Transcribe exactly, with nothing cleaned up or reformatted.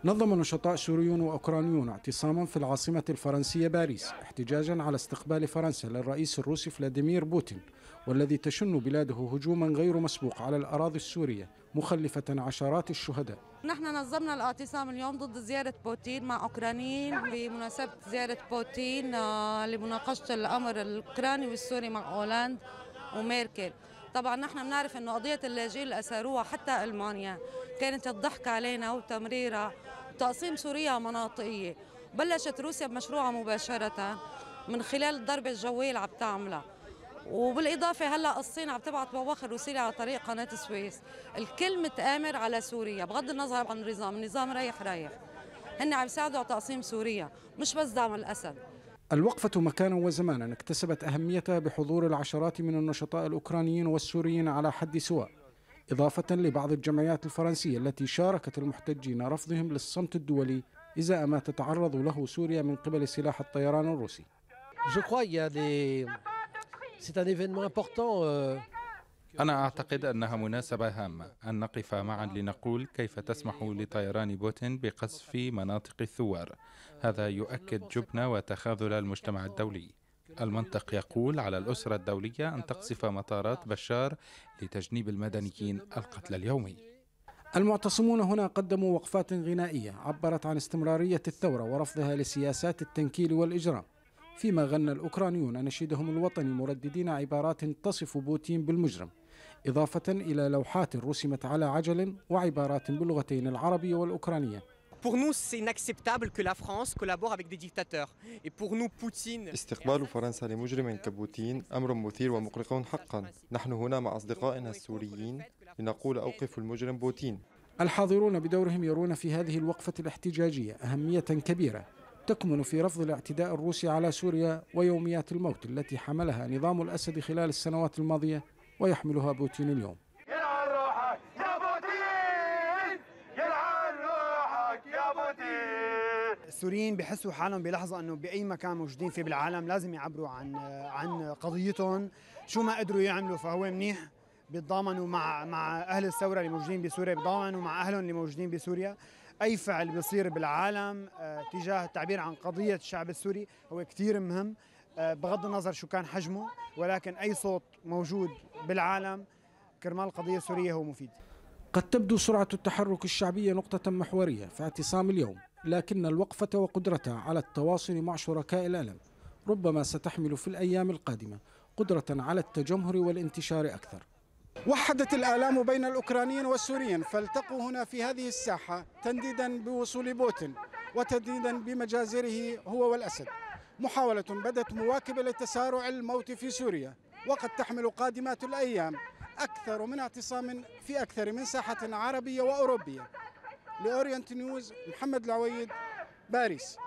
نظم نشطاء سوريون وأوكرانيون اعتصاما في العاصمة الفرنسية باريس احتجاجا على استقبال فرنسا للرئيس الروسي فلاديمير بوتين، والذي تشن بلاده هجوما غير مسبوق على الأراضي السورية مخلفة عشرات الشهداء. نحن نظمنا الاعتصام اليوم ضد زيارة بوتين مع أوكرانيين بمناسبة زيارة بوتين لمناقشة الأمر الأوكراني والسوري مع أولاند وميركل. طبعا نحن بنعرف انه قضيه اللاجئين اللي اسروها حتى المانيا كانت الضحك علينا وتمريرها وتقسيم سوريا مناطقيه. بلشت روسيا بمشروعها مباشره من خلال الضربه الجويه اللي عم تعملها، وبالاضافه هلا الصين عم تبعث بواخر روسيا على طريق قناه السويس. الكل متآمر على سوريا بغض النظر عن النظام، النظام ريح رايح. هن عم يساعدوا على تقسيم سوريا مش بس دعم الاسد. الوقفة مكانا وزمانا اكتسبت أهميتها بحضور العشرات من النشطاء الأوكرانيين والسوريين على حد سواء، إضافة لبعض الجمعيات الفرنسية التي شاركت المحتجين رفضهم للصمت الدولي إزاء ما تتعرض له سوريا من قبل سلاح الطيران الروسي. أنا أعتقد أنها مناسبة هامة أن نقف معا لنقول كيف تسمح لطيران بوتين بقصف مناطق الثوار. هذا يؤكد جبن وتخاذل المجتمع الدولي. المنطق يقول على الأسرة الدولية أن تقصف مطارات بشار لتجنيب المدنيين القتل اليومي. المعتصمون هنا قدموا وقفات غنائية عبرت عن استمرارية الثورة ورفضها لسياسات التنكيل والإجرام، فيما غنى الأوكرانيون نشيدهم الوطني مرددين عبارات تصف بوتين بالمجرم، إضافة إلى لوحات رسمت على عجل وعبارات باللغتين العربية والأوكرانية. استقبال فرنسا لمجرم كبوتين أمر مثير ومقلق حقا. نحن هنا مع أصدقائنا السوريين لنقول أوقفوا المجرم بوتين. الحاضرون بدورهم يرون في هذه الوقفة الاحتجاجية أهمية كبيرة تكمن في رفض الاعتداء الروسي على سوريا ويوميات الموت التي حملها نظام الأسد خلال السنوات الماضية ويحملها بوتين اليوم. يلعن روحك يا بوتين، يلعن روحك يا بوتين. السوريين بيحسوا حالهم بلحظة أنه بأي مكان موجودين فيه بالعالم لازم يعبروا عن عن قضيتهم، شو ما قدروا يعملوا فهو منيح. بيتضامنوا مع مع أهل الثورة اللي موجودين بسوريا، بيتضامنوا مع أهلهم اللي موجودين بسوريا. أي فعل بيصير بالعالم تجاه التعبير عن قضية الشعب السوري هو كتير مهم بغض النظر شو كان حجمه، ولكن أي صوت موجود بالعالم كرمال القضية السورية هو مفيد. قد تبدو سرعة التحرك الشعبي نقطة محورية في اعتصام اليوم، لكن الوقفة وقدرتها على التواصل مع شركاء الألم ربما ستحمل في الأيام القادمة قدرة على التجمهر والانتشار أكثر. وحدت الآلام بين الأوكرانيين والسوريين فالتقوا هنا في هذه الساحة تنديدا بوصول بوتين وتنديدا بمجازره هو والأسد، محاولة بدت مواكبة لتسارع الموت في سوريا، وقد تحمل قادمات الأيام أكثر من اعتصام في أكثر من ساحة عربية وأوروبية. لأورينت نيوز، محمد العويد، باريس.